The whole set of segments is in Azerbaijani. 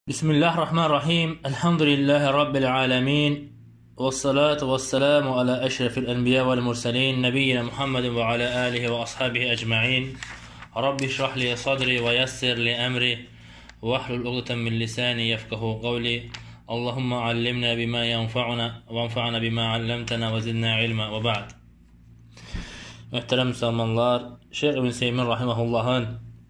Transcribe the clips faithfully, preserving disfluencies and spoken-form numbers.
Bismillahirrahmanirrahim. Elhamdülillahi Rabbil alemin. Vessalatu vesselamu ala eşrefil enbiya vel mursalin. Nebiyyina Muhammedin ve ala alihi ve ashabihi ecma'in. Rabbi şrah li sadri ve yassir li emri. Ve ahlul uqdeten min lisani yefkahu qavli. Allahümme allimna bima yanfa'una ve enfa'na bima allamtana ve zidna ilma ve ba'd. Muhterem Müslümanlar, Şeyh İbn Seymin Rahimahullah'ın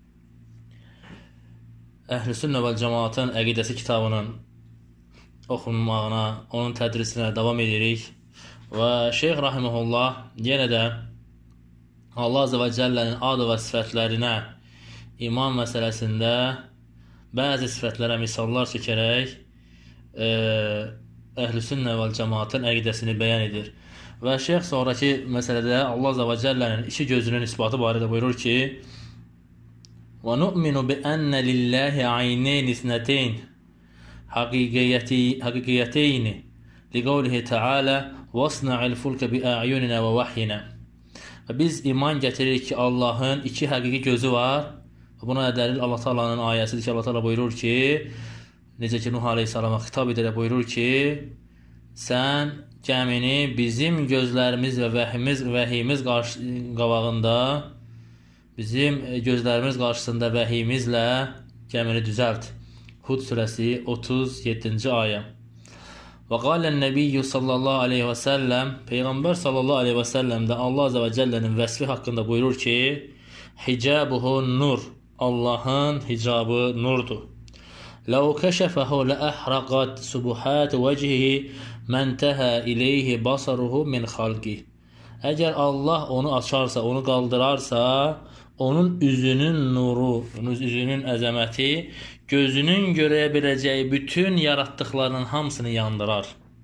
Əhl-i Sünnə vəl Cəmaatın əqidəsi kitabının oxunmağına, onun tədrisinə davam edirik. Və Şeyh Rahiməhullah yenə də Allah Azə və Cəllənin ad və sifətlərinə iman məsələsində bəzi sifətlərə misallar çəkərək e, Əhl-i Sünnə vəl Cəmaatın əqidəsini bəyan edir. Və Şeyh sonraki məsələdə Allah Azə və Cəllənin iki gözünün isbatı barədə buyurur ki, وَنُؤْمِنُ بِأَنَّ لِلَّهِ عَيْنَيْنِ اثْنَتَيْنِ حَقِيقِيَتَيْنِ لِقَوْلِهِ تَعَالَى وَاصْنَعِ الْفُلْكَ بِأَعْيُنِنَا وَوَحْيِنَا. Və biz iman getirir ki, Allahın iki həqiqi gözü var. Buna dəlil Allah Taala'nın ayəsidir ki, Allah Taala buyurur ki, necə ki Nuh Aleyhisselama xitab edərək buyurur ki, sən gəmini bizim gözlərimiz və vəhimiz, vəhiyimiz qabağında, bizim gözlərimiz qarşısında vəhiyimizlə gəmini düzəlt. Hud surəsi otuz yeddinci ayə. Və qalən nəbiyyü sallallahu aleyhi və səlləm, Peyğəmbər sallallahu aleyhi və səlləm də Allah Azə və Cəllənin vəsfi haqqında buyurur ki, hicabuhu nur, Allahın hicabı nurdur. Ləv kəşəfəhu ləəhraqat subuhat vəcihi məntəhə ileyhi basaruhu min xalqi. Əgər Allah onu açarsa, onu qaldırarsa, onun üzünün nuru, onun üzünün əzəməti, gözünün görə biləcəyi bütün yaratdıqlarının hamısını yandırar.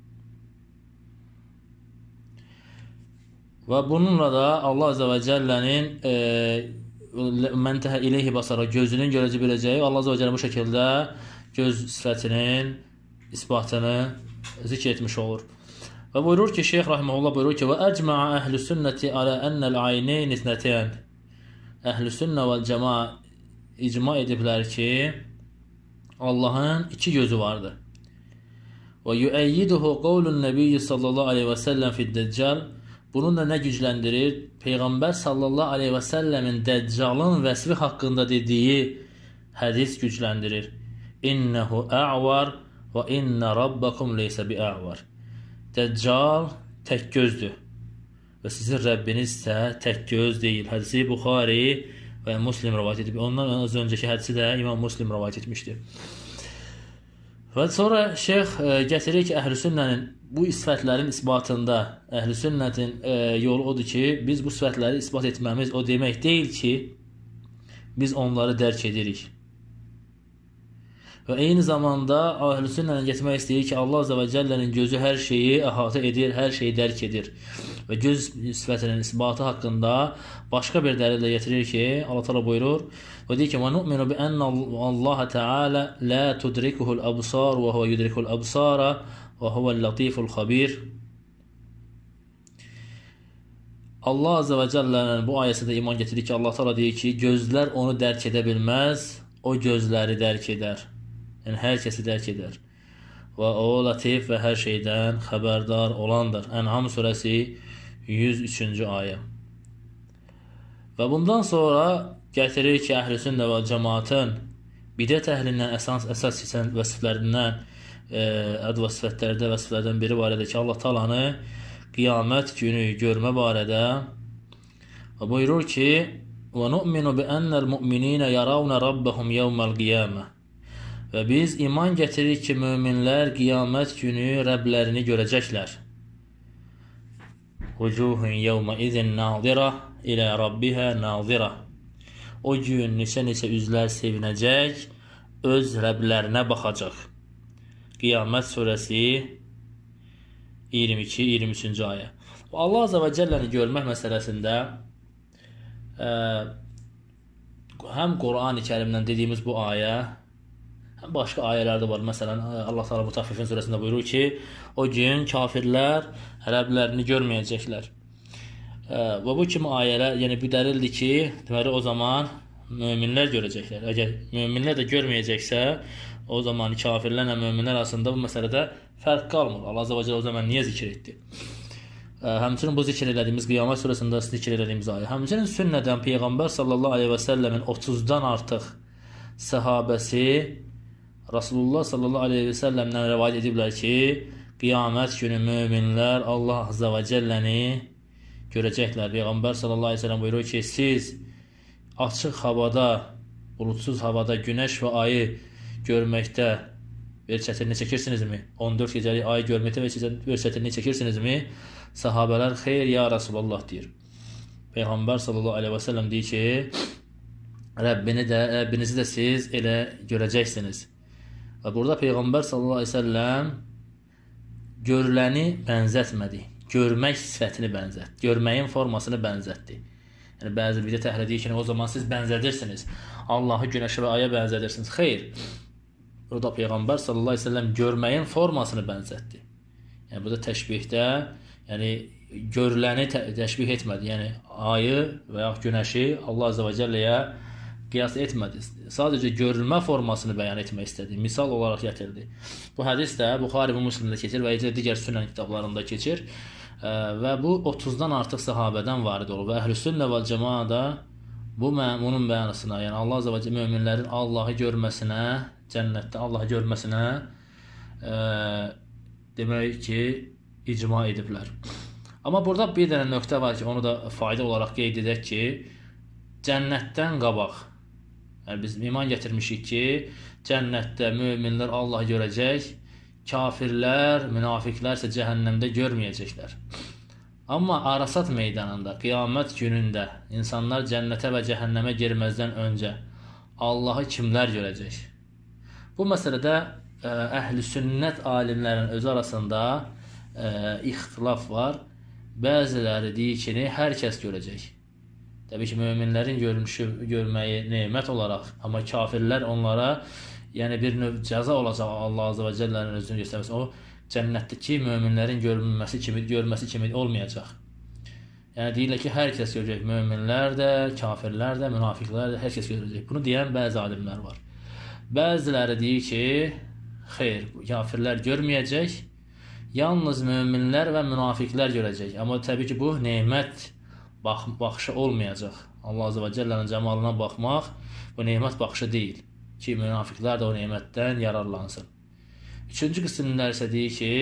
Və bununla da Allah Azə və Cəllənin e, məntəhə ileyhi basara, gözünün görəcə biləcəyi, Allah Azə və Cəllə bu şəkildə göz sifətinin isbatını zikr etmiş olur. Və buyurur ki, Şeyh Rahiməhullah buyurur ki, və əcməə əhl-i sünnəti alə ənəl ayneyn isnətəyən. Əhl-i sünnə vəl cəma icma ediblər ki, Allahın iki gözü vardır. Və yüəyyiduhu qavlun nəbiyyi sallallahu aleyhi və səlləm fid-dəccal. Bunun da nə gücləndirir? Peyğəmbər sallallahu aleyhi və səlləmin Dəccalın vəsfi haqqında dediyi hədis gücləndirir. İnnəhu ə'var və innə rabbakum leysə bi'ə'var. Dəccal tək gözdür və sizin Rəbbiniz isə tək göz deyil. Hədisi Buxari və Müslim rivayet edib. Ondan az öncəki hədisi də İmam Müslim rivayet etmişdir. Və sonra Şeyx e, gətirir ki, Əhl-i Sünnənin bu sifətlərin isbatında, Əhl-i Sünnətin e, yolu odur ki, biz bu sifətləri isbat etməmiz o demək deyil ki, biz onları dərk edirik. Və eyni zamanda Əhl-i Sünnənin getmək istəyir ki, Allah Azə və Cəllənin gözü hər şeyi əhatə edir, hər şeyi dərk edir. Və göz sifətinin isbatı haqqında başqa bir dəlillə getirir ki, Allah Teala buyurur və deyir ki, وَنُؤْمِنُ بِأَنَّ اللّٰهَ تَعَالَى لَا تُدْرِكُهُ الْأَبْصَارُ وَهُوَ يُدْرِكُ الْأَبْصَارَ وَهُوَ اللَّطِيفُ الْخَبِيرُ. Allah Azə və Cəllənin bu ayəsində iman getirir ki, Allah Teala deyir ki, gözlər onu dərk edə bilməz, o gözləri dərk edər. Yəni, hər kəsi dərk edər. Və o, latif və hər şeydən xəbərdar olandır. Ən'am surəsi yüz üçüncü ayə. Və bundan sonra gətirir ki, Əhl-i Sünnə və Cəmaatın bidət əhlindən əsas, əsas keçən vəsiflərindən, e, əd və sifətlərdə vəsiflərdən biri barədə ki, Allah Taalanı qiyamət günü görmə barədə və buyurur ki, وَنُؤْمِنُ بِأَنَّ الْمُؤْمِنِينَ يَرَوْنَ رَبَّهُمْ يَوْمَ الْقِيَامَةِ. Və biz iman getirik ki, möminlər qiyamət günü Rəblərini görəcəklər. Vucuhun yevmə izin nazira ilə Rabbihə nazira. O gün neçə-neçə üzlər sevinəcək, öz Rəblərinə baxacaq. Qiyamət surəsi iyirmi iki iyirmi üçüncü ayə. Allah Azə və Cəlləni görmək məsələsində ə, həm Quran-ı Kərimdən dediyimiz bu ayə, başqa ayələrdə var. Məsələn, Allah Teala Mutaffifin surəsində buyurur ki, o gün kafirlər Rəblərini görməyəcəklər. Və bu kimi ayələr, yəni bu dəlildir ki, deməli o zaman möminlər görəcəklər. Əgər möminlər də görməyəcəksə, o zaman kafirlərlə möminlər arasında bu məsələdə fərq qalmır. Allah Azza və Cəllə o zaman niyə zikr etdi? Həmçinin bu zikr elədiyimiz Qiyamət surəsində zikr elədiyimiz ayə. Həmçinin sünnədən Peyğəmbər sallallahu aleyhi və səlləmin otuzdan artıq səhabəsi Rasulullah sallallahu aleyhi və səlləmdən rəvayət ediblər ki, qiyamət günü möminlər Allah Azza və Cəlləni görəcəklər. Peyğəmbər sallallahu aleyhi və səlləm buyurur ki, siz açıq havada, bulutsuz havada günəş və ayı görməkdə bir çətinlik çəkirsinizmi? on dörd gecəlik ayı görməkdə bir çətinlik çəkirsinizmi? Sahabələr xeyr ya Rasulullah deyir. Peyğəmbər sallallahu aleyhi və səlləm deyir ki, Rəbbini də, Rəbbinizi də siz elə görəcəksiniz. Və burada Peyğəmbər sallallahu aleyhi və səlləm görüləni bənzətmədi. Görmək sifətini bənzətdi. Görməyin formasını bənzətdi. Yəni, bəzi bir də təhlil edir ki, o zaman siz bənzədirsiniz. Allahı günəşə və aya bənzədirsiniz. Xeyr. Burada Peyğəmbər sallallahu aleyhi və səlləm görməyin formasını bənzətdi. Yəni, burada təşbihdə, yəni, görüləni təşbih etmədi. Yəni, ayı və ya günəşi Allah Azza və Cəlləyə qiyas etmədi. Sadəcə görülmə formasını bəyan etmək istədi. Misal olaraq gətirdi. Bu hədis də Buxari və Müslimdə keçir və digər sünnən kitablarında keçir. Və bu otuzdan artıq sahabədən varid olur. Və Əhlüsünnə vəl Cəmaə da bu bunun bəyanısına, yəni Allah Azza və Cəllə möminlərin Allahı görməsinə, cənnətdə Allahı görməsinə e, demək ki, icma ediblər. Amma burada bir dənə nöqtə var ki, onu da fayda olaraq qeyd edək ki, cənnətdən qabaq, yəni biz iman gətirmişik ki, cənnətdə möminlər Allahı görəcək, kafirlər, münafiqlər isə cəhənnəmdə görməyəcəklər. Amma Arasat meydanında, qiyamət günündə insanlar cənnətə və cəhənnəmə girməzdən öncə Allahı kimlər görəcək? Bu məsələdə əhl-i sünnət alimlərinin özü arasında ə, ixtilaf var. Bəziləri deyir ki, hər kəs görəcək. Təbii ki, möminlərin görmüşü, görməyi nemət olaraq, amma kafirlər onlara yəni bir növ cəza olacaq Allah Azza və Cəllənin özünü göstərməsi. O, cənnətdəki möminlərin görünməsi kimi, görməsi kimi olmayacaq. Yəni, deyirlər ki, hər kəs görəcək. Möminlər də, kafirlər də, münafiqlər də, hər kəs görəcək. Bunu deyən bəzi alimlər var. Bəziləri deyir ki, xeyr, kafirlər görməyəcək, yalnız möminlər və münafiqlər görəcək. Amma təbii ki, bu nemət bax baxışı olmayacaq. Allah Azza və Cəllənin cəmalına baxmaq bu nemət baxışı deyil ki, münafiqlər də o nemətdən yararlansın. Üçüncü qismlər isə deyir ki,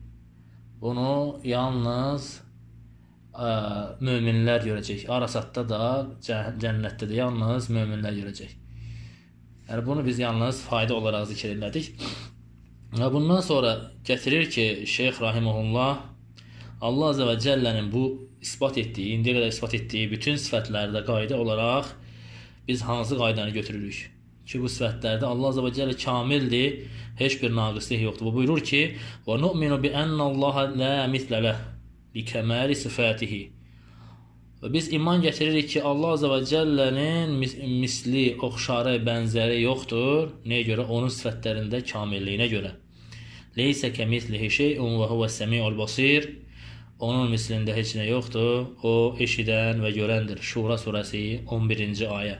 bunu yalnız ə, möminlər görəcək. Arasatda da, cənnətdə də yalnız möminlər görəcək. Yəni, bunu biz yalnız fayda olaraq zikr elədik. Və bundan sonra gətirir ki, Şeyx Rahiməhullah Allah Azza və Cəllənin bu ispat etdiyi, indiyə qədər ispat etdiyi bütün sifətlərdə qayda olaraq biz hansı qaydanı götürürük? Ki, bu sifətlərdə Allah Azza və Cəllə kamildir, heç bir naqislik yoxdur. Bu buyurur ki, وَنُؤْمِنُ بِأَنَّ اللّٰهَ لَا مِثْلَ لَهِ لِكَمَالِ صِفَاتِهِ. Və biz iman gətiririk ki, Allah Azza və Cəllənin misli, oxşarı, bənzəri yoxdur. Nəyə görə? Onun sifətlərində kamilliyinə görə. لَيْسَ كَمِثْلِهِ شَيْءٌ وَهُوَ السَّمِيعُ الْبَصِيرُ. Onun mislində heç nə yoxdur. O, eşidən və görəndir. Şura surəsi on birinci ayə.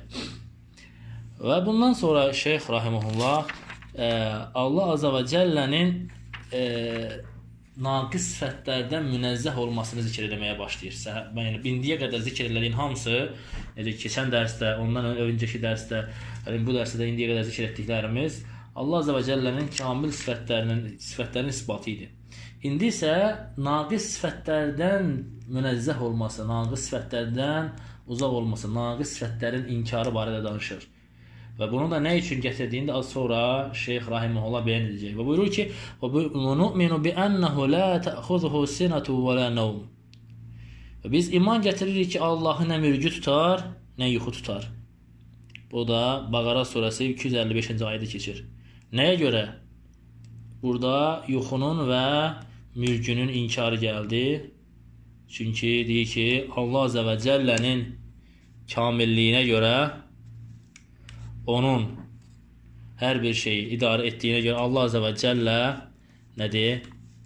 Və bundan sonra Şeyx Rahiməhullah e, Allah Azza və Cəllənin e, naqis sifətlərdən münəzzəh olmasını zikr etməyə başlayır. Yəni, indiyə qədər zikr edildiyin hamısı, necə keçən dərsdə, ondan öncəki dərsdə, yəni bu dərsdə də indiyə qədər zikr etdiklərimiz Allah Azza və Cəllənin kamil sifətlərinin, sifətlərinin isbatı idi. İndi isə naqis sifətlərdən münəzzəh olması, naqis sifətlərdən uzaq olması, naqis sifətlərin inkarı barədə danışır. Və bunu da nə üçün gətirdiyini də az sonra Şeyx Rahiməhullah bəyan edəcək. Və buyurur ki, وَنُؤْمِنُ بِأَنَّهُ لَا تَأْخُذُهُ سِنَةُ وَلَا نَوْمُ. Və biz iman gətiririk ki, Allahı nə mürgü tutar, nə yuxu tutar. Bu da Bəqərə surəsi iki yüz əlli beşinci ayədə keçir. Nəyə görə? Burada yuxunun və mürgünün inkarı gəldi. Çünki deyir ki, Allah Azza və Cəllənin kamilliyinə görə, onun hər bir şeyi idarə etdiyinə görə Allah Azza və Cəllə nədir?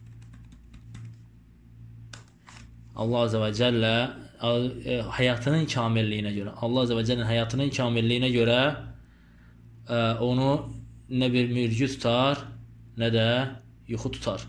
Allah Azza və Cəllə həyatının kamilliyinə görə, Allah Azza və Cəllənin həyatının kamilliyinə görə onu nə bir mürgü tutar, nə də yuxu tutar.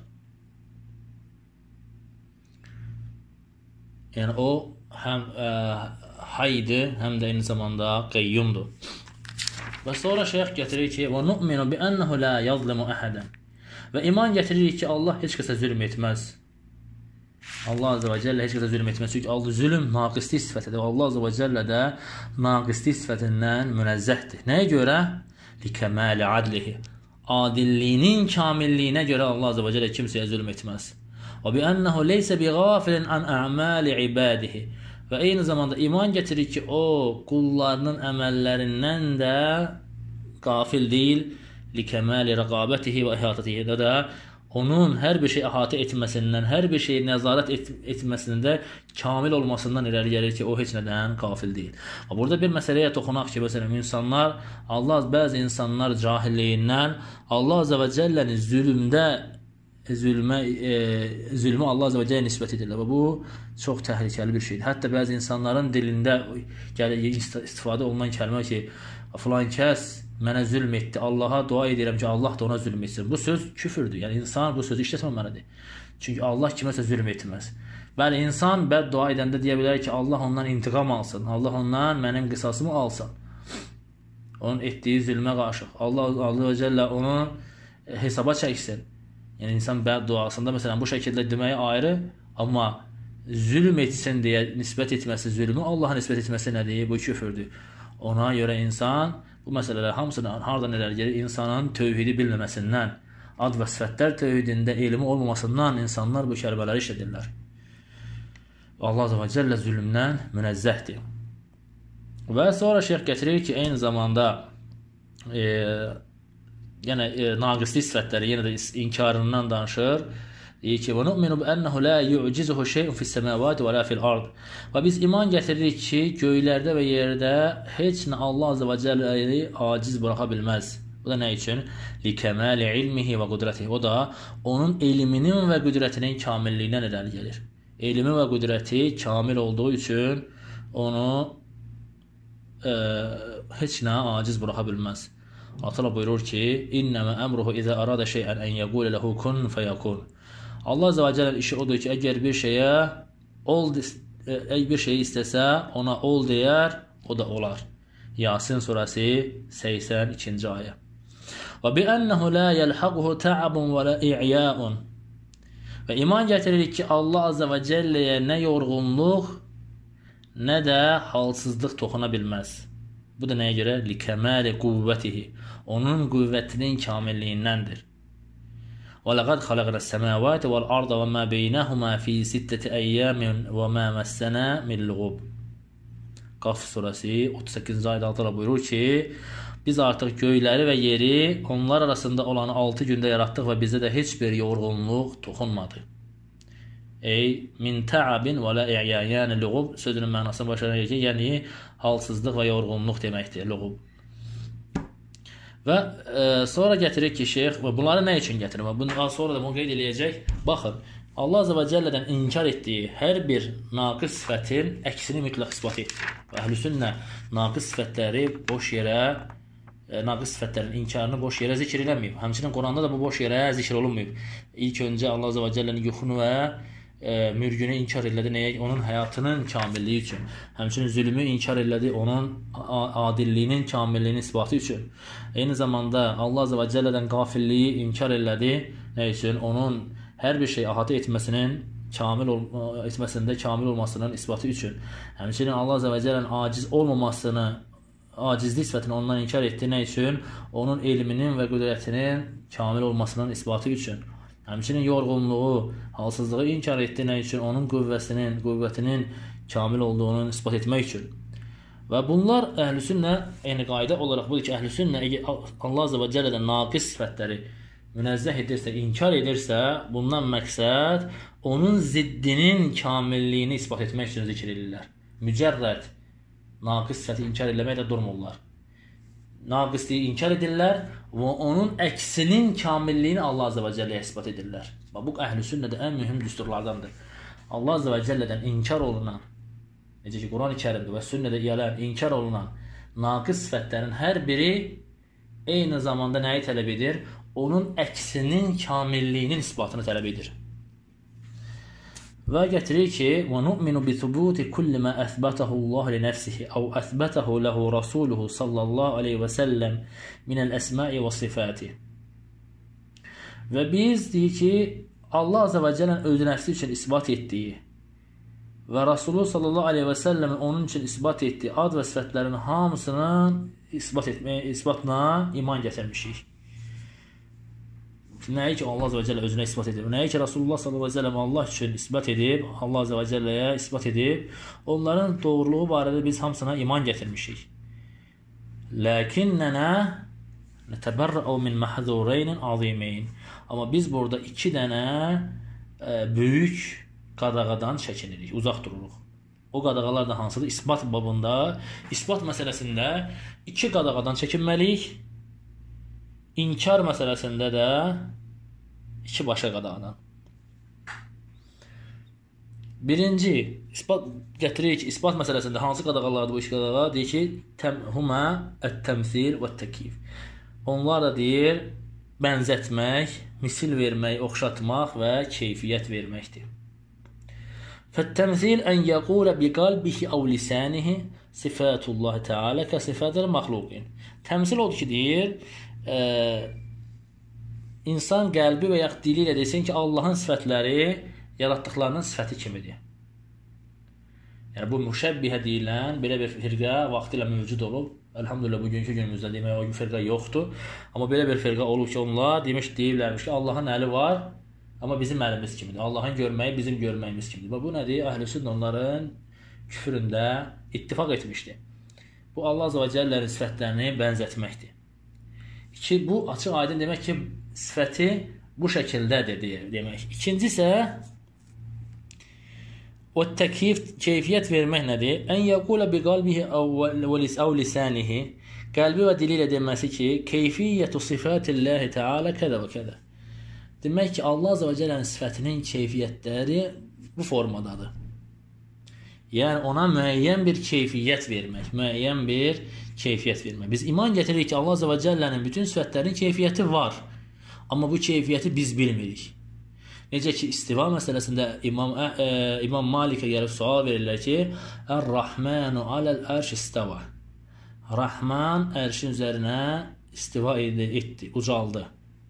Yəni o həm ə, haydır, həm də eyni zamanda qeyyumdur. Və sonra şeyx gətirir ki, və nu'minu bi ennehu la yazlimu ahadan. Və iman gətirir ki, Allah heç kəsə zülm etməz. Allah azze və cəllə heç kəsə zülm etməz. Çünki Allah zülm naqislik sifətidir. Allah azze və cəllə də naqislik sifətindən münezzəhdir. Nəyə görə? Likəməli adlihi. Adilliyinin kamilliyinə görə Allah azze və cəllə kimsəyə zülm etməz. Və bi ennehu leysə bi gafilin an a'mali ibadihi. Və eyni zamanda iman gətirir ki, o qullarının əməllərindən də qafil deyil. Likəməli rəqabətihi və ihatatihi də onun hər bir şey əhatə etməsindən, hər bir şeyi nəzarət et etməsində kamil olmasından irəli gəlir ki, o heç nədən qafil deyil. Burada bir məsələyə toxunaq ki, məsələn, insanlar, Allah, bəzi insanlar cahilliyindən Allah azze və cəllənin zülmdə zülmə, e, zülmü Allah azze və cəllə nisbət edirlər və bu çox təhlükəli bir şeydir. Hətta bəzi insanların dilində istifadə olunan kəlmə ki, filan kəs mənə zülm etdi, Allaha dua edirəm ki, Allah da ona zülm etsin. Bu söz küfürdür. Yəni insan bu sözü işlətməməlidir. Çünki Allah kiməsə zülm etməz. Bəli, insan bəddua edəndə deyə bilər ki, Allah ondan intiqam alsın, Allah ondan mənim qisasımı alsın. Onun etdiyi zülmə qarşı. Allah Azze və Cəllə onu hesaba çəksin. Yəni insan bədduasında məsələn bu şəkildə deməyi ayrı, amma zülm etsin deyə nisbət etməsi, zülmü Allaha nisbət etməsi nədir? Bu küfürdür. Ona görə insan bu məsələlər hamısından hardan irəli gəlir? İnsanın tövhidi bilməməsindən, ad və sifətlər tövhidində elmi olmamasından insanlar bu kəlmələri işlədirlər. Allah Azze və Cəllə zülmdən münezzəhdir. Və sonra şeyx gətirir ki, eyni zamanda e, yəni e, naqislik sifətləri yenə də inkarından danışır. Deyir ki, və nu'minu bi ennehu la yu'cizuhu şey'un fis-semavati və la fil-ard. Və biz iman gətiririk ki, göylərdə və yerdə heç nə Allah azze və cəlləyi aciz buraxa bilməz. Bu da nə üçün? Likəməli ilmihi və qudrətihi. O da onun elminin və qüdrətinin kamilliyindən irəli gəlir. Elmi və qüdrəti kamil olduğu üçün onu e, heç nə aciz buraxa bilməz. Allah buyurur ki, innəmə əmruhu izə arada şeyən ən yəqulə ləhu kun fəyəkun. Allah Azze və Cəllə'nin işi odur ki, əgər bir şeyə ol, əgər bir şeyi istəsə, ona ol deyər, o da olar. Yasin surəsi səksən ikinci ayə. Və bi ennehu la yelhaquhu ta'abun və la i'ya'un. Və iman gətiririk ki, Allah Azze və Cəllə'yə nə yorğunluq, nə də halsızlıq toxuna bilməz. Bu da nəyə görə? Likəməli qüvvətihi. Onun qüvvətinin kamilliyindəndir. وَلَقَدْ خَلَقْنَا السَّمَاوَاتِ وَالْأَرْضَ وَمَا بَيْنَهُمَا فِي سِتَّةِ أَيَّامٍ وَمَا مَسَّنَا مِنْ لُغُوبٍ. Qaf surəsi otuz səkkizinci ayədə Allah buyurur ki, biz artıq göyləri və yeri onlar arasında olanı altı gündə yaratdıq və bizə də heç bir yorğunluq toxunmadı. Ey min ta'abin və la i'ya, yəni lüğub sözünün mənasını başa gəlir ki, yəni halsızlıq və yorğunluq deməkdir lüğub. Və e, sonra gətirir ki, şeyx, və bunları nə üçün gətirir? Və bundan sonra da bunu qeyd eləyəcək. Baxın, Allah Azze və Cəllədən inkar etdiyi hər bir naqis sifətin əksini mütləq isbat etdir. Və əhlüsünnə naqis sifətləri boş yerə, e, naqis sifətlərin inkarını boş yerə zikr eləməyib. Həmçinin Quranda da bu boş yerə zikr olunmayıb. İlk öncə Allah Azze və Cəllənin yuxunu və e, mürgünü inkar elədi. Nəyə? Onun həyatının kamilliyi üçün. Həmçinin zülmü inkar elədi. Onun adilliyinin kamilliyinin isbatı üçün. Eyni zamanda Allah Azze və Cəllədən qafilliyi inkar elədi. Nə üçün? Onun hər bir şey əhatə etməsinin kamil ol etməsində kamil olmasının isbatı üçün. Həmçinin Allah Azze və Cəllənin aciz olmamasını, acizlik sifətini ondan inkar etdi. Nə üçün? Onun elminin və qüdrətinin kamil olmasının isbatı üçün. Həmçinin yorğunluğu, halsızlığı inkar etdi. Nə üçün? Onun qüvvəsinin, qüvvətinin kamil olduğunu isbat etmək üçün. Və bunlar əhlüsünnə eyni qayda olaraq budur ki, əhlüsünnə Allah Azze və Cəllədən naqis sifətləri münezzəh edirsə, inkar edirsə, bundan məqsəd onun ziddinin kamilliyini isbat etmək üçün zikr edirlər. Mücərrəd naqis sifəti inkar eləməklə durmurlar. Naqisliyi inkar edirlər və onun əksinin kamilliyini Allah Azze və Cəlləyə isbat edirlər. Bu əhlüsünnədə ən mühüm düsturlardandır. Allah Azze və Cəllədən inkar olunan, necə ki Quran-ı Kərimdə və sünnədə gələn inkar olunan naqis sifətlərin hər biri eyni zamanda nəyi tələb edir? Onun əksinin kamilliyinin isbatını tələb edir. Və gətirir ki, وَنُؤْمِنُ بِثُبُوتِ كُلِّ مَا أَثْبَتَهُ اللّٰهُ لِنَفْسِهِ أَوْ أَثْبَتَهُ لَهُ رَسُولُهُ صَلَّى اللّٰهُ عَلَيْهِ وَسَلَّمْ مِنَ الْأَسْمَاءِ وَصِفَاتِ. Və biz deyir ki, Allah Azze ve Celle'nin özü nəfsi üçün isbat etdiyi və Rasulü sallallahu aleyhi və səlləmin onun üçün isbat etdiyi ad və sifətlərin hamısının isbat etməyə, isbatına iman gətirmişik. Nəyi ki Allah Azze ve Celle özünə isbat edib, nəyi ki Rasulullah sallallahu aleyhi ve sellem Allah üçün isbat edib, Allah Azze ve Celle'yə isbat edib, onların doğruluğu barədə biz hamısına iman gətirmişik. Lakinnənə nətəbərrəu min məhzureynin azimeyn. Amma biz burada iki dənə e, böyük qadağadan çəkinirik, uzaq dururuq. O qadağalar da hansıdır? İsbat babında, isbat məsələsində iki qadağadan çəkinməliyik. İnkar məsələsində də iki başqa qadağadan. Birinci, isbat gətiririk ki, isbat məsələsində hansı qadağalardır bu iki qadağa? Deyir ki, huma ət-təmsil və ət-təkif. Onlar da deyir, bənzətmək, misil vermək, oxşatmaq və keyfiyyət verməkdir. Fət-təmsil ən yəqul biqalbihi əv lisanihi sifatullah Teala ka sifatil məxluqin. Təmsil odur ki, deyir, e, insan qəlbi və yaxud dili ilə desin ki, Allahın sifətləri yaratdıqlarının sifəti kimidir. Yəni, bu müşəbbihə deyilən belə bir firqə vaxtilə mövcud olub. Elhamdülillah bugünkü günümüzdə demək o firqə yoxdur. Amma belə bir firqə olub ki, onlar demiş, deyirlərmiş ki, Allahın əli var, amma bizim əlimiz kimidir. Allahın görməyi bizim görməyimiz kimidir. Bu nədir? Əhl-i-Sünnə onların küfründə ittifaq etmişdir. Bu Allah Azze ve Celle'nin sifətlərini bənzətməkdir. İki, bu açıq aydın demək ki, sifəti bu şəkildədir demək. İkinci isə o təkif, keyfiyyət vermək nədir? Ən yəqula bi qalbihi əv lisanihi, qəlbi və dili ilə deməsi ki, keyfiyyətu sifatilləhi Teala kədə və kədə. Demək ki, Allah Azze ve Celle'nin sifətinin keyfiyyətləri bu formadadır. Yəni, ona müəyyən bir keyfiyyət vermək, müəyyən bir keyfiyyət vermək. Biz iman gətiririk ki, Allah Azze ve Celle'nin bütün sifətlərinin keyfiyyəti var. Amma bu keyfiyyəti biz bilmirik. Necə ki, istiva məsələsində İmam, ə, İmam Malikə gəlib sual verirlər ki, Ər-Rahmanu aləl-ərş istava. Rahman ərşin üzərinə istiva etdi, ucaldı.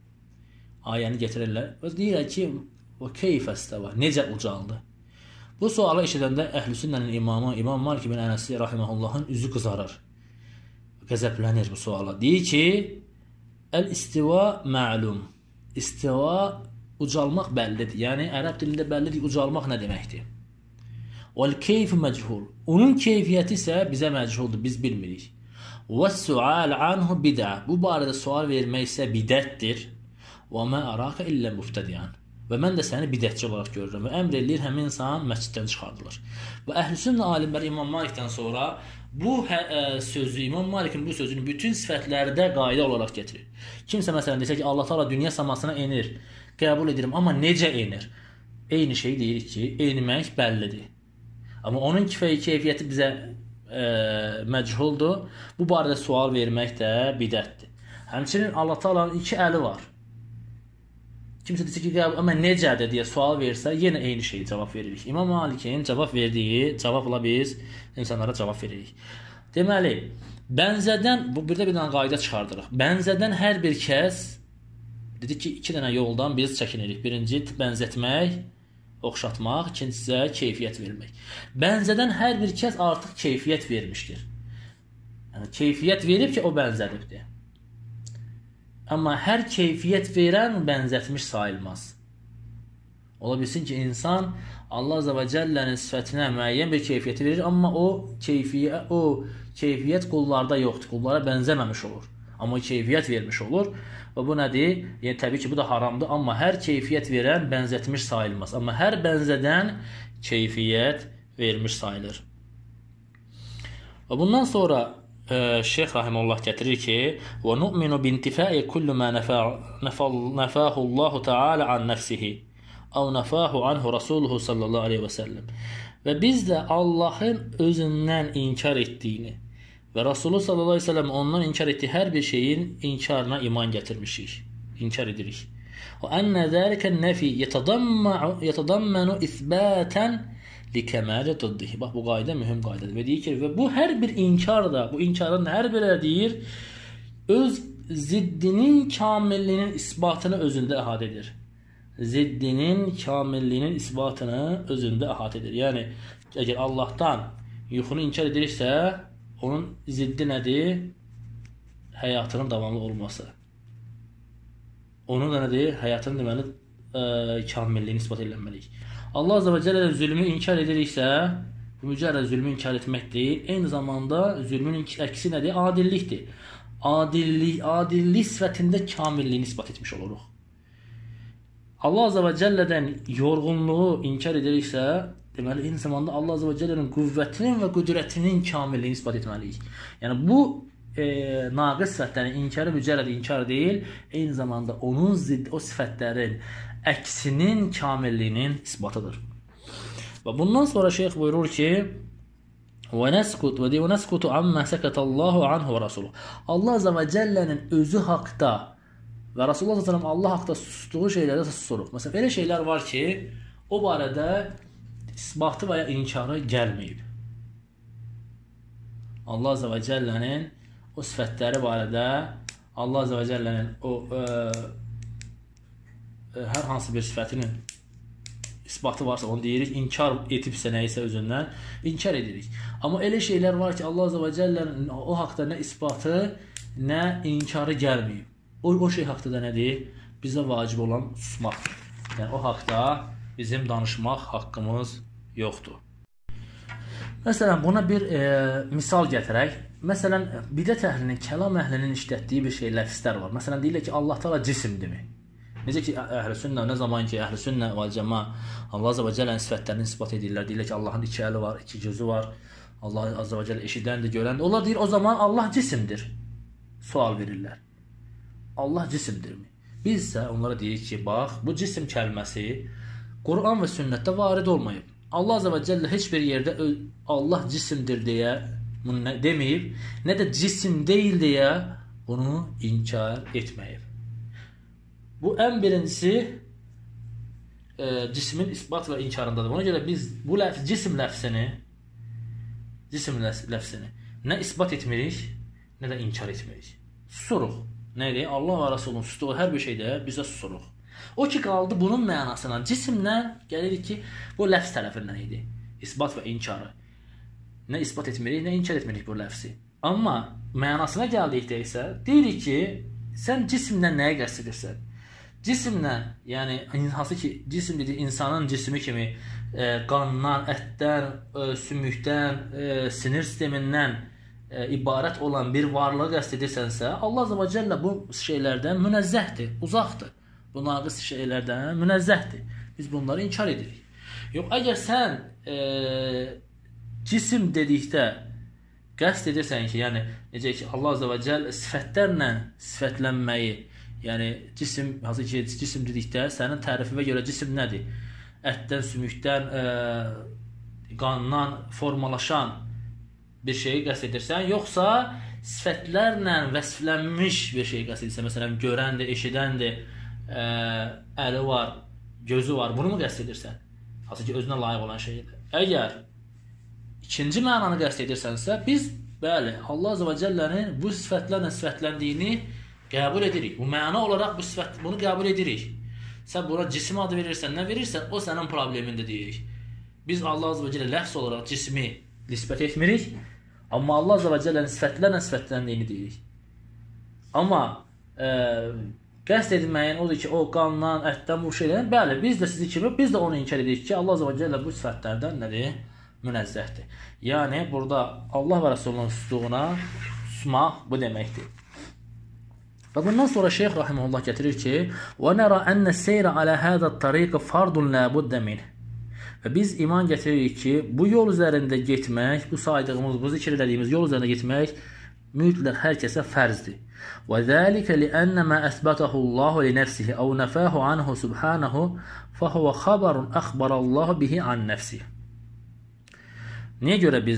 Ayəni getirirlər. Və deyirlər ki, o keyfə istava, necə ucaldı? Bu sualı eşidəndə Əhl-i-Sünnənin imamı İmam Malik bin Ənəsi rahiməhullahın üzü qızarır. Qəzəblənir bu suala. Deyir ki, əl-istiva məlum. İstiva ucalmaq bəllidir. Yəni, ərəb dilində bəllidir, ucalmaq nə deməkdir? Vəl-keyf məchul. Onun keyfiyyəti isə bizə məchuldur, biz bilmirik. Və-sual anhu bidə. Bu barədə sual vermək isə bidətdir. Və mə əraqə illə müftədiyan. Və mən də səni bidətçi olaraq görürəm. Və əmr eləyir, həmin insan məsciddən çıxardılır. Və Əhl-i-Sünnə alimləri İmam Malikdən sonra bu hə, ə, sözü, İmam Malikin bu sözünü bütün sifətlərdə qayda olaraq getirir. Kimsə məsələn desə ki, Allah Teala dünya səmasına enir, qəbul edirəm, amma necə enir? Eyni şey deyirik ki, enmək bəllidir. Amma onun kifəyi keyfiyyəti bizə ə, məchuldur. Bu barədə sual vermək də bidətdir. Həmçinin Allah Teala'nın iki əli var. Kimsə desə ki, amma necədir deyə sual versə, yenə eyni şeyi cavab veririk. İmam Malikin cavab verdiyi cavabla biz insanlara cavab veririk. Deməli, bənzədən, bu bir də bir dənə qayda çıxardırıq. Bənzədən hər bir kəs, dedik ki, iki dənə yoldan biz çəkinirik. Birinci, bənzətmək, oxşatmaq, ikincisi isə keyfiyyət vermək. Bənzədən hər bir kəs artıq keyfiyyət vermişdir. Yəni, keyfiyyət verib ki, o bənzədibdir. Amma hər keyfiyyət verən bənzətmiş sayılmaz. Ola bilsin ki, insan Allah Azze ve Celle'nin sifətinə müəyyən bir keyfiyyəti verir, amma o keyfiyyət, o keyfiyyət qullarda yoxdur, qullara bənzəməmiş olur. Amma keyfiyyət vermiş olur. Və bu nədir? Yəni, təbii ki, bu da haramdır, amma hər keyfiyyət verən bənzətmiş sayılmaz. Amma hər bənzədən keyfiyyət vermiş sayılır. Və bundan sonra Şeyx rahimehullah gətirir ki, və nu'minu bintifai kullu ma nafahu Allahu Teala an nefsihi əv nafahu anhu Rasuluhu sallallahu aleyhi və səlləm. Və biz də Allahın özündən inkar etdiyini ve Resulullah sallallahu aleyhi ve sellem ondan inkar ettiği her bir şeyin inkarına iman getirmişik. İnkar edirik. Ve enne zâlike nefi yetadammenu isbâten li kemâle dıddihi. Bak bu gayda mühim gaydadır. Ve deyir ki ve bu her bir inkar da, bu inkarın her biri deyir öz ziddinin kamilliğinin isbatını özünde ihate edir. Ziddinin kamilliğinin isbatını özünde ihate edir. Yani eğer Allah'tan yuxunu inkar edirsə, onun ziddi nədir? Həyatının davamlı olması. Onun da nədir? Həyatının deməli e, kamilliyini isbat edilməliyik. Allah Azze ve Celle zülmü inkar ediriksə, bu mücərrəd zülmü inkar etmək deyil, eyni zamanda zülmün əksi nədir? Adillikdir. Adillik, adillik sifətində kamilliyini isbat etmiş oluruq. Allah Azze ve Celle'den yorgunluğu inkar ediriksə, deməli eyni zamanda Allah Azze ve Celle'nin qüvvətinin və qüdrətinin kamilliyini isbat etməliyik. Yəni bu e, naqis sifətlərin inkarı mücərrəd inkar deyil, eyni zamanda onun zidd, o sifətlərin əksinin kamilliyinin isbatıdır. Və bundan sonra şeyx buyurur ki, və nəskut və deyir, nəskutu amma səkətəllahu anhu və rasuluhu. Allah Azze ve Celle'nin özü haqda və Resulullah sallallahu aleyhi ve sellem Allah haqda sustuğu şeylərdə susuruq. Məsələn, elə şeylər var ki, o barədə isbatı və ya inkarı gəlməyib. Allah Azze ve Celle'nin o sifətləri barədə Allah Azze ve Celle'nin o e, e, hər hansı bir sifətinin isbatı varsa onu deyirik, inkar etibsə nəyisə özündən inkar edirik. Amma elə şeylər var ki, Allah Azze ve Celle'nin o haqda nə isbatı, nə inkarı gəlməyib. O, o şey haqda da nədir? Bizə vacib olan susmaqdır. Yəni o haqda bizim danışmaq haqqımız yoxdur. Məsələn, buna bir e, misal gətirək. Məsələn, bidət əhlinin, kəlam əhlinin işlətdiyi bir şey, ləfslər var. Məsələn, deyirlər ki, Allah Teala cisimdirmi? Necə ki, əhl-i sünnə, nə zaman ki, əhl-i sünnə və cəma Allah Azze ve Celle'nin sifətlərini isbat edirlər. Deyirlər ki, Allahın iki əli var, iki gözü var. Allah Azze ve Celle eşidəndir, görəndir. Onlar deyir, o zaman Allah cisimdir. Sual verirlər. Allah cisimdirmi? Biz isə onlara deyirik ki, bax, bu cisim kəlməsi Quran və sünnətdə varid olmayıb. Allah Azze ve Celle heç bir yerdə Allah cisimdir deyə bunu deməyib, nə də cisim deyil deyə bunu inkar etməyib. Bu ən birincisi e, cismin isbat və inkarındadır. Ona görə biz bu ləf cisim ləfsini cisim ləfsini nə isbat etmirik, nə də inkar etmirik. Susuruq. Nədir? Allah və Rasulun sustuğu hər bir şeydə bizə susuruq. O ki qaldı bunun mənasına. Cisimdən gəlirik ki, bu ləfs tərəfindən idi. İsbat və inkarı. Nə isbat etmirik, nə inkar etmirik bu ləfsi. Amma mənasına gəldikdə isə deyirik ki, sən cisimdən nəyə qəsd edirsən? Cisimdən, yəni hansı ki, cisim dedi insanın cismi kimi e, qandan, ətdən, e, sümükdən, e, sinir sistemindən e, ibarət olan bir varlığı qəsd edirsənsə, Allah Azze ve Celle bu şeylərdən münəzzəhdir, uzaqdır. Bu naqis şeylərdən münəzzəhdir. Biz bunları inkar edirik. Yox, əgər sən e, cisim dedikdə qəsd edirsən ki, yəni necə ki, Allah Azze ve Celle sifətlərlə sifətlənməyi, yəni cisim, hansı ki, cisim dedikdə sənin tərifivə görə cisim nədir? Ətdən, sümükdən, e, qandan formalaşan bir şeyi qəsd edirsən, yoxsa sifətlərlə vəsflənmiş bir şeyi qəsd edirsən, məsələn, görəndir, eşidəndir, e, əli var, gözü var, bunu mu qəsd edirsən? Hansı ki, özünə layiq olan şeydir. Əgər ikinci mənanı qəsd edirsənsə, biz, bəli, Allah Azze ve Celle'nin bu sifətlərlə sifətləndiyini qəbul edirik. Bu məna olaraq bu sifət, bunu qəbul edirik. Sən buna cisim adı verirsən, nə verirsən, o sənin problemində deyirik. Biz Allah Azze ve Celle ləfs olaraq cismi nisbət etmirik, amma Allah Azze ve Celle'nin sifətlərlə sifətləndiyini deyirik. Amma e, qəsd edilməyin odur ki, o qandan, ətdən, bu şeylərdən, bəli, biz də sizi kimi, biz də onu inkar edirik ki, Allah Azze ve Celle bu sifətlərdən nədir? Münəzzəhdir. Yəni, burada Allah və Resulunun sustuğuna susmaq bu deməkdir. Və bundan sonra şeyx rahimehullah gətirir ki, və nərə ənə seyrə alə hədə tariqə fardun ləbuddə min. Və biz iman gətiririk ki, bu yol üzərində getmək, bu saydığımız, bu zikr edədiyimiz yol üzərində getmək mütləq hər kəsə fərzdir. Və zəlikə liənnə mə əsbətəhu Allahu li nəfsihi əv nəfəhu anhu subhanahu fəhuvə xabarun əxbarallahu bihi an nəfsihi. Niyə görə biz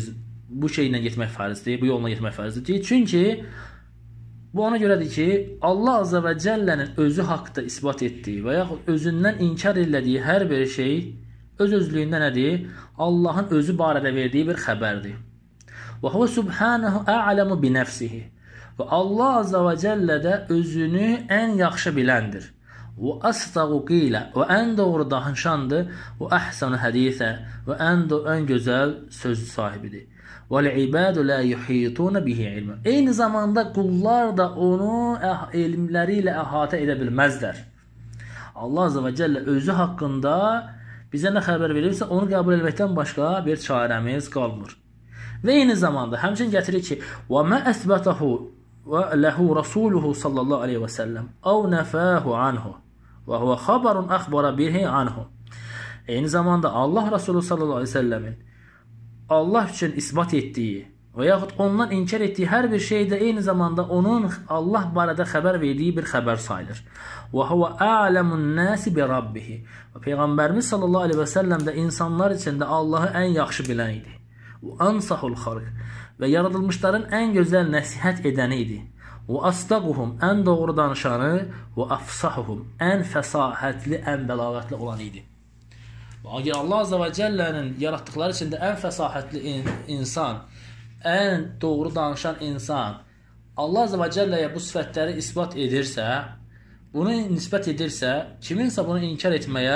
bu şeylə getmək fərzdir, bu yolla getmək fərzdir. Çünki bu ona görədir ki, Allah Azze və Cəllənin özü haqda isbat etdiyi və yaxud özündən inkar elədiyi hər bir şey öz özlüyündə nədir? Allahın özü barədə verdiyi bir xəbərdir. Və huve subhanahu a'lamu bi nefsihi. Və Allah Azze və Cəllə də özünü ən yaxşı biləndir. Və asdaqu qilə və ən doğru danışandır. Və əhsanu həditə və ən, ən gözəl söz sahibidir. وَالْعِبَادُ لَا يُحِيطُونَ بِهِ عِلْمًا. Eyni zamanda qullar da onu elmləri ilə əhatə edə bilməzlər. Allah Azze və Cəllə özü haqqında bizə nə xəbər verirsə, onu qəbul etməkdən başqa bir çarəmiz qalmır. Və eyni zamanda həmçinin gətirir ki, وَمَا أَثْبَتَهُ وَلَهُ رَسُولُهُ صَلَّى اللّٰهُ عَلَيْهِ وَسَلَّمْ أَوْ نَفَاهُ عَنْهُ وَهُوَ خَبَرٌ أَخْبَرَ بِهِ عَنْهُ. Eyni zamanda Allah Resulü sallallahu aleyhi ve sellemin Allah üçün isbat etdiyi və yaxud ondan inkar etdiyi hər bir şey də eyni zamanda onun Allah barədə xəbər verdiyi bir xəbər sayılır. Və huve a'lemun nasi bi rabbih. Və Peyğəmbərimiz sallallahu aleyhi və səlləm də insanlar içində Allahı ən yaxşı bilən idi. Və ansahul xalq və yaradılmışların ən gözəl nəsihət edəni idi. Və asdaquhum ən doğru danışanı və afsahuhum ən fəsahətli, ən bəlağətli olan idi. Əgər Allah Azze və Cəllənin yaratdıqları içində ən fəsahətli in insan, ən doğru danışan insan Allah Azze və Cəlləyə bu sifətləri isbat edirsə, bunu nisbət edirsə, kiminsə bunu inkar etməyə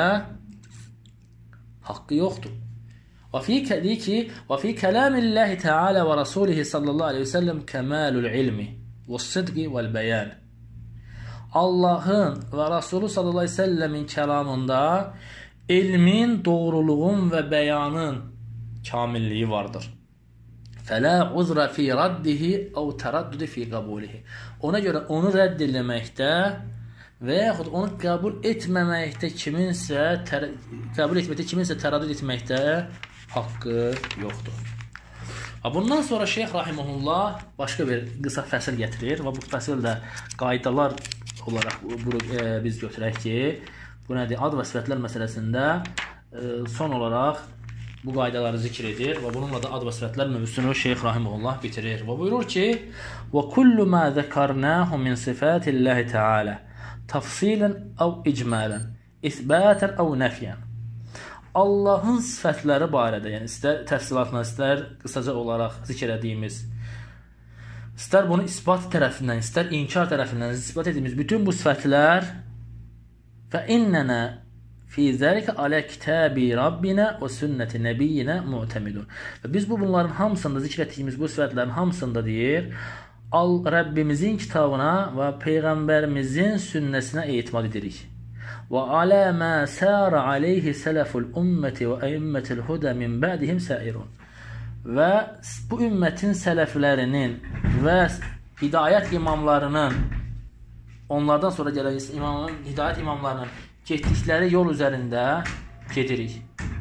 haqqı yoxdur. Və fi kədi ki, və fi kəlamillahi Teala və Rasulihi sallallahu aleyhi ve sellem kəmalul ilmi və sıdqi vəl bəyan. Allahın və Rasulü sallallahu aleyhi ve sellemin kəlamında ilmin, doğruluğun və bəyanın kamilliyi vardır. Fələ uzra fi raddihi əv tərəddüdü fi qabulihi. Ona görə onu rədd eləməkdə və yaxud onu qəbul etməməkdə kiminsə qəbul etməkdə kiminsə tərəddüd etməkdə haqqı yoxdur. Bundan sonra Şeyx Rahiməhullah başqa bir qısa fəsil gətirir və bu fəsildə qaydalar olaraq biz götürək ki, bu nədir? Ad və sifətlər məsələsində son olaraq bu qaydaları zikr edir və bununla da ad və sifətlər mövzusunu Şeyx Rahiməhullah bitirir. Və buyurur ki, وَكُلُّ مَا ذَكَرْنَاهُ مِنْ صِفَاتِ اللّٰهِ تَعَالَى تَفْصِيلًا أَوْ إِجْمَالًا إِثْبَاتًا أَوْ نَفْيًا. Allahın sifətləri barədə, yəni istər təfsilatla, istər qısaca olaraq zikr ediyimiz, istər bunu isbat tərəfindən, istər inkar tərəfindən isbat ediyimiz bütün bu sifətlər فَإِنَّنَا فِي ذَلِكَ عَلَى كِتَابِ رَبِّنَا وَسُنَّةِ نَبِيِّنَا مُعْتَمِدُونَ. Və biz bu bunların hamısında, zikr etdiyimiz bu sifətlərin hamısında deyir, Al Rəbbimizin kitabına və Peyğəmbərimizin sünnəsinə etimat edirik. Və alə mə sərə aleyhi sələful ümməti və əimmətil hudə min bədihim səirun. Və bu ümmətin sələflərinin və hidayət imamlarının, onlardan sonra gələn imamın, hidayət imamlarının getdikləri yol üzərində gedirik.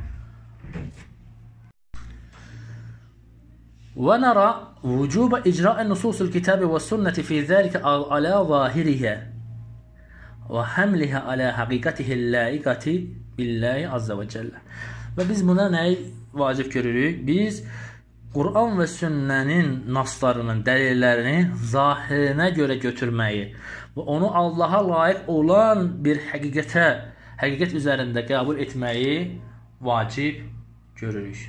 Və nərə vücubə icra'ən nususul kitabi və sünnəti fi zəlikə alə zahirihə və həmlihə alə həqiqətihi ləiqəti billahi azza və cəllə. Və biz buna nəyi vacib görürük? Biz Quran və sünnənin naslarının, dəlillərini zahirinə görə götürməyi və onu Allaha layiq olan bir həqiqətə, həqiqət üzərində qəbul etməyi vacib görürük.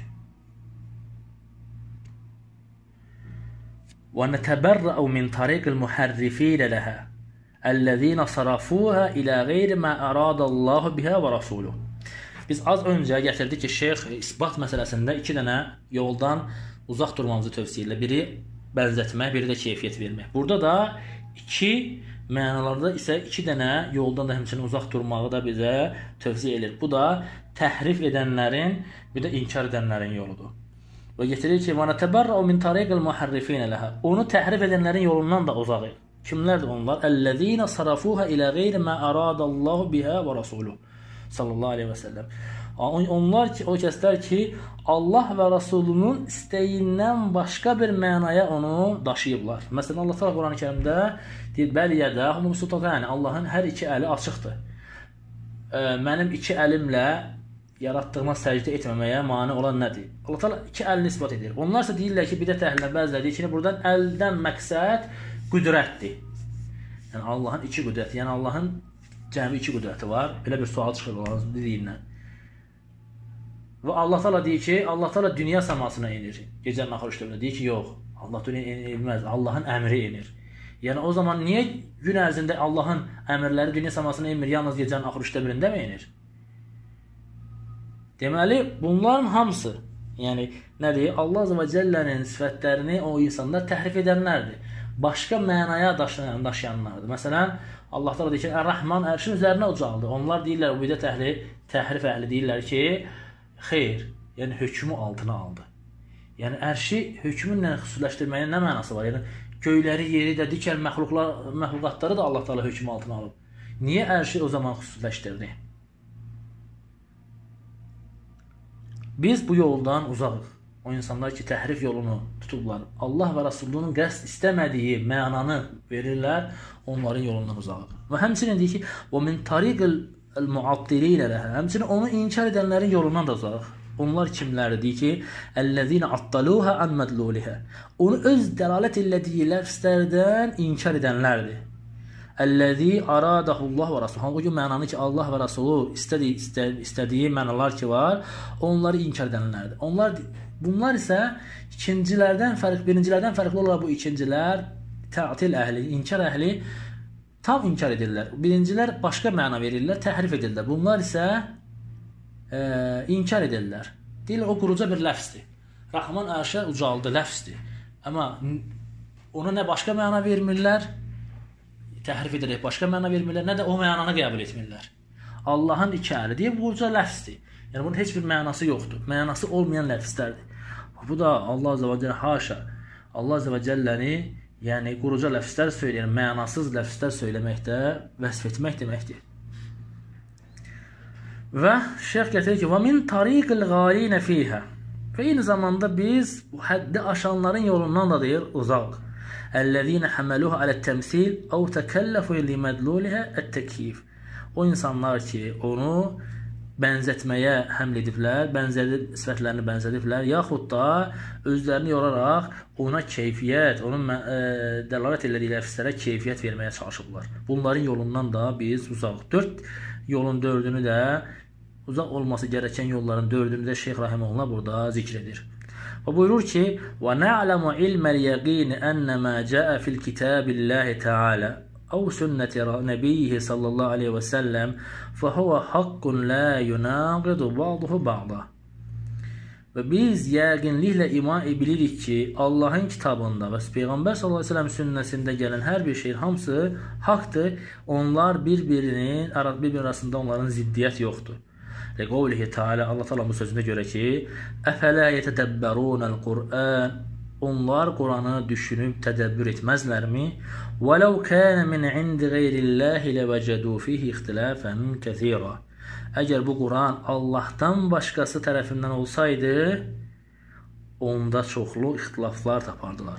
Və nətəbərrəu min tariqil muhərrifinə ləhə əl-ləzīnə sarəfuhə ilə qeyri mə əradəllahu bihə və rasuluhu. Biz az öncə gətirdik ki, şeyx isbat məsələsində iki dənə yoldan uzaq durmamızı tövsiyə edir. Biri bənzətmək, biri də keyfiyyət vermək. Burada da iki mənalarda isə iki dənə yoldan da həmçinin uzaq durmağı da bizə tövsiyə edir. Bu da təhrif edənlərin, bir də inkar edənlərin yoludur. Və getirir ki, və nətəbərrəu min tariqil muhərrifinə ləhə. Onu təhrif edənlərin yolundan da uzaq. Kimlərdir onlar? Əl-ləzīnə sarəfuhə ilə qeyri mə əradəllahu bihə və rasuluhu sallallahu aleyhi və səlləm. Onlar ki, o kəslər ki, Allah və Rasulunun istəyindən başqa bir mənaya onu daşıyıblar. Məsələn, Allah təala Quran-ı Kərimdə deyir, bəli yədəhu mubsutatan, yəni Allahın hər iki əli açıqdır. Mənim iki əlimlə yaratdığına səcdə etməməyə mane olan nədir? Allah Teala iki əlini isbat edir. Onlar isə deyirlər ki, bidət əhlinə bəziləri deyir ki, buradan əldən məqsəd qüdrətdir. Yəni Allahın iki qüdrəti, yəni Allahın cəmi iki qüdrəti var. Belə bir sual çıxır onların dilindən. Və Allah Teala deyir ki, Allah Teala dünya səmasına enir. Gecənin axır üçdə deyir ki, yox, Allah dünya enilməz, Allahın əmri enir. Yəni o zaman niyə gün ərzində Allahın əmrləri dünya səmasına enmir, yalnız gecənin axır üçdə birində mi enir? Deməli, bunların hamısı, yəni nədir? Allah Azza və Cəllənin sifətlərini o insanlar təhrif edənlərdir. Başqa mənaya daşıyan, daşıyanlardır. Məsələn, Allah Teala deyir ki, Ər-Rəhman ərşin üzərinə ucaldı. Onlar deyirlər, o bidət əhli, təhrif əhli deyirlər ki, xeyr, yəni hökmü altına aldı. Yəni ərşi hökmünlə xüsusiləşdirməyin nə mənası var? Yəni göyləri, yeri də, digər məxluqlar, məxluqatları da Allah Teala hökmü altına alıb. Niyə ərşi o zaman xüsusiləşdirdi? Biz bu yoldan uzaqıq. O insanlar ki, təhrif yolunu tutublar. Allah və Rasulunun qəsd istəmədiyi mənanı verirlər, onların yolundan uzaqıq. Və həmçinin deyir ki, وَمِنْ طَرِيقِ الْمُعَطِّلِينَ لَهَا Həmçinin onu inkar edənlərin yolundan da uzaqıq. Onlar kimlərdir? Deyir ki, اَلَّذِينَ عَطَّلُوهَا عَنْ مَدْلُولِهَا Onu öz dəlalət elədiyi ləfslərdən inkar edənlərdir. Əl-ləzi aradəhullah və Rasul. Hangi mənanı ki, Allah və Rasulu istədiyi, istədiyi mənalar ki var, onları inkar edənlərdir. Onlar, bunlar isə ikincilərdən fərq, birincilərdən fərqli olaraq bu ikincilər tətil əhli, inkar əhli tam inkar edirlər. Birincilər başqa məna verirlər, təhrif edirlər. Bunlar isə e, inkar edirlər. Deyirlər, o quruca bir ləfsdir. Rəhman ərşə ucaldı, ləfsdir. Amma ona nə başqa məna vermirlər, təhrif edilir, başqa məna vermirlər, nə də o mənanı qəbul etmirlər. Allahın iki əli deyib, quruca ləfsdir. Yəni, bunun heç bir mənası yoxdur. Mənası olmayan ləfslərdir. Bu da Allah Azza və Cəllə, haşa, Allah Azza və Cəlləni, yəni quruca ləfslər söyləyən, mənasız ləfslər söyləməkdə vəsf etmək deməkdir. Və şeyx gətirir ki, وَمِنْ طَرِيقِ الْغَالِينَ فِيهَا Və eyni zamanda biz bu həddi aşanların yolundan da deyir, uzaq. اَلَّذ۪ينَ حَمَلُوهَا عَلَى التَّمْسِيلِ اَوْ تَكَلَّفُوا لِمَدْلُولِهَا التَّكِيفِ O insanlar ki, onu bənzətməyə həml ediblər, bənzədir, sifətlərini bənzədiblər, yaxud da özlərini yoraraq ona keyfiyyət, onun e, dəlalət elədiyi ləfslərə keyfiyyət verməyə çalışıblar. Bunların yolundan da biz uzaq. Dörd yolun dördünü də, uzaq olması gərəkən yolların dördünü də Şeyx Rahiməhullah burada zikr edir. Və buyurur ki, وَنَعْلَمُ عِلْمَ الْيَقِينِ أَنَّ مَا جَاءَ فِي الْكِتَابِ اللَّهِ تَعَالَى أَوْ سُنَّةِ نَبِيِّهِ صَلَّى اللّٰهُ عَلَيْهِ وَسَلَّمْ فَهُوَ حَقٌّ لَا يُنَاقِضُ بَعْضُهُ بَعْضًا Və biz yəqinliklə iman bilirik ki, Allahın kitabında və Peyğəmbər sallallahu əleyhi və səlləm sünnəsində gələn hər bir şeyin hamısı haqdır. Onlar bir-birinin bir-bir arasında onların ziddiyyət yoxdur. Qavlihi Teala Allah Teala bu sözünə görə ki, əfələ yetədəbbərunəl Qur'an Onlar Quranı düşünüb tədəbbür etməzlərmi? وَلَوْ كَانَ مِنْ عِنْدِ غَيْرِ اللّٰهِ لَوَجَدُوا فِيهِ اِخْتِلَافًا كَثِيرًا Əgər bu Quran Allahdan başqası tərəfindən olsaydı, onda çoxlu ixtilaflar tapardılar.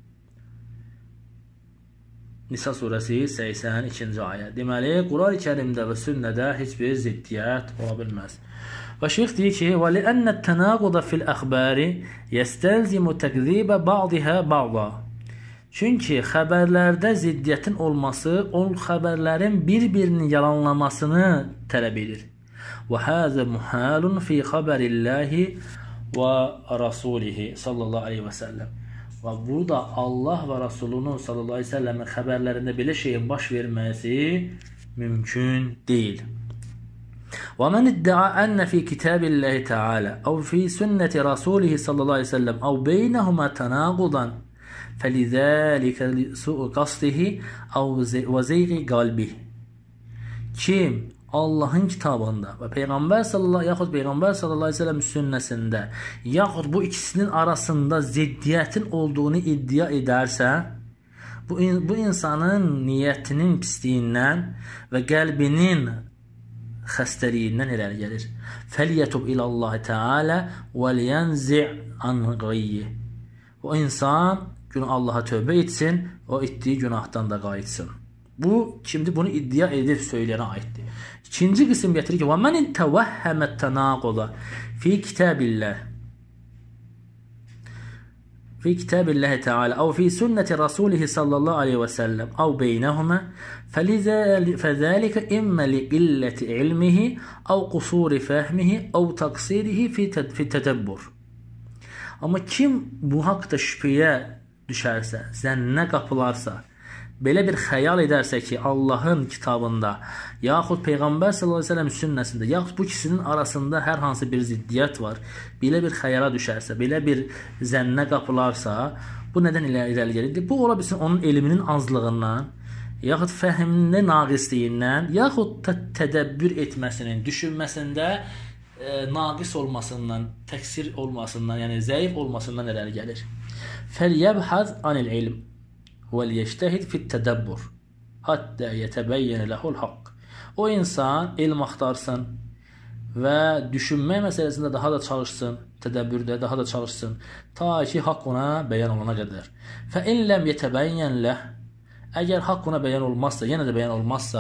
Nisa surəsi səksən ikinci ayə. Deməli, Quran-ı Kərimdə və sünnədə heç bir ziddiyyət ola bilməz. Və şeyx deyir ki, وَلِأَنَّ التَّنَاقُضَ فِي الْأَخْبَارِ يَسْتَلْزِمُ تَكْذِيبَ بَعْضِهَا بَعْضًا Çünki xəbərlərdə ziddiyyətin olması, o xəbərlərin bir-birinin yalanlamasını tələb edir. وَهَذَا مُحَالٌ فِي خَبَرِ اللّٰهِ وَرَسُولِهِ sallallahu aleyhi və səlləm Və burada Allah və Rasulunun sallallahu aleyhi və səlləmin xəbərlərində belə şeyin baş verməsi mümkün deyil. وَمَنْ اِدَّعَى أَنَّ فِي كِتَابِ اللّٰهِ تَعَالَى اَوْ فِي سُنَّةِ رَسُولِهِ sallallahu aleyhi ve sellem اَوْ بَيْنَهُمَا تَنَاقُضًا فَلِذَٰلِكَ لِسُوءِ قَصْدِهِ وَزَيْغِ قَلْبِهِ Kim Allahın kitabında və Peyğəmbər sallallahu yaxud Peyğəmbər sallallahu əleyhi və səlləm sünnəsində yaxud bu ikisinin arasında ziddiyyətin olduğunu iddia edərsə, bu, bu insanın niyyətinin pisliyindən və qəlbinin xəstəliyindən irəli gəlir. Fəliyətub ilallahi Teala və liyanzi' an ghayyi. O insan günah Allaha tövbə etsin, o etdiyi günahdan da qayıtsın. Bu kimdir? Bunu iddia edib söyləyənə aiddir. İkinci qism gətirir ki, وَمَنِ تَوَهَّمَ التَّنَاقُضَ فِي كِتَابِ اللّٰهِ في كتاب الله تعالى أو في سنة رسوله صلى الله عليه وسلم أو بينهما فذلك إما لقلة علمه أو قصور فهمه أو تقصيره في التدبر. Amma kim bu haqda şübhəyə düşərsə, zənnə qapılarsa, belə bir xəyal edərsə ki, Allahın kitabında, yaxud Peyğəmbər sallallahu əleyhi və səlləm sünnəsində, yaxud bu ikisinin arasında hər hansı bir ziddiyyət var, belə bir xəyala düşərsə, belə bir zənnə qapılarsa, bu nədən irəli gəlir? Bu ola bilsin onun elminin azlığından, yaxud fəhmində naqisliyindən, yaxud da tədəbbür etməsinin, düşünməsində e, naqis olmasından, təksir olmasından, yəni zəif olmasından irəli gəlir. Fəlyəbhəz anil ilm وَلْيَجْتَهِدْ فِي التَّدَبُّرِ حَتَّى يَتَبَيَّنَ لَهُ الْحَقِّ. O insan elm axtarsın və düşünmək məsələsində daha da çalışsın, tədəbbürdə daha da çalışsın, ta ki haqq ona bəyan olana qədər. فَاِنْ لَمْ يَتَبَيَّنْ لَهُ. Əgər haqq ona bəyan olmazsa, yenə də bəyan olmazsa,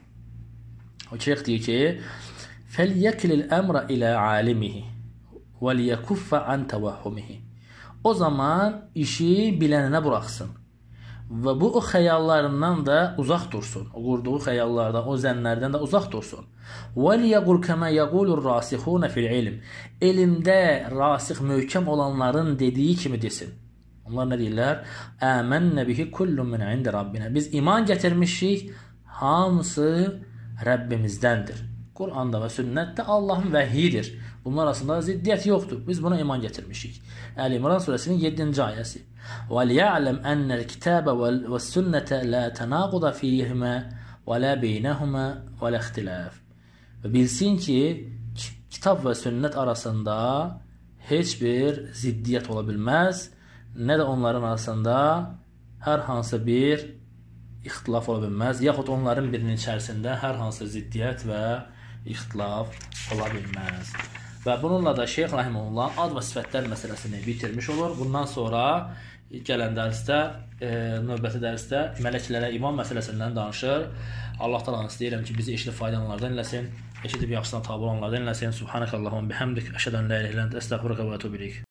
o şeyx deyir ki, فَلْيَكِلِ الْأَمْرَ إِلَى عَالِمِهِ وَلْيَكُفَّ عَنْ تَوَهُّمِهِ. O zaman işi bilənə buraxsın. Və bu o xəyallarından da uzaq dursun. O qurduğu xəyallardan, o zənnlərdən də uzaq dursun. وَلْيَقُلْ كَمَا يَقُولُ الرَّاسِخُونَ فِي الْعِلْمِ. Elmdə rasix, möhkəm olanların dediyi kimi desin. Onlar nə deyirlər? Əmənnə bihi kullun min indi Rabbina. Biz iman gətirmişik, hamısı Rəbbimizdəndir. Quranda və sünnətdə Allahın vəhyidir. Bunlar arasında ziddiyyət yoxdur. Biz buna iman gətirmişik. Əl-İmran surəsinin yeddinci ayəsi. وَلْيَعْلَمْ أَنَّ الْكِتَابَ وَالسُّنَّةَ لَا تَنَاقُضَ فِيهِمَا وَلَا بَيْنَهُمَا وَلَا اخْتِلَافٍ. Və bilsin ki, kitab və sünnət arasında heç bir ziddiyyət ola bilməz, nə də onların arasında hər hansı bir ixtilaf ola bilməz, yaxud onların birinin içərisində hər hansı ziddiyyət və ixtilaf ola bilməz. Və bununla da Şeyx Rəhiməhullah ad və sifətlər məsələsini bitirmiş olur. Bundan sonra gələn dərsdə, e, növbəti dərsdə mələklərə iman məsələsindən danışır. Allahdan istəyirəm ki, bizi eşidib faydalananlardan eləsin, eşidib yaxşısına tabi olanlardan eləsin. Subhanəkallahumma bihamdik, əşhədu an la ilaha illa ente, estəğfiruka və etûbü ileyk.